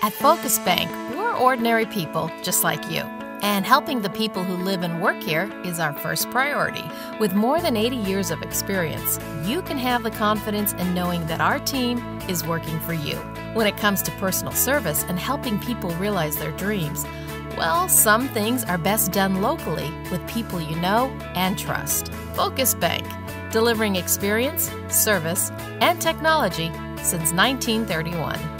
At Focus Bank, we're ordinary people just like you. And helping the people who live and work here is our first priority. With more than 80 years of experience, you can have the confidence in knowing that our team is working for you. When it comes to personal service and helping people realize their dreams, well, some things are best done locally with people you know and trust. Focus Bank, delivering experience, service, and technology since 1931.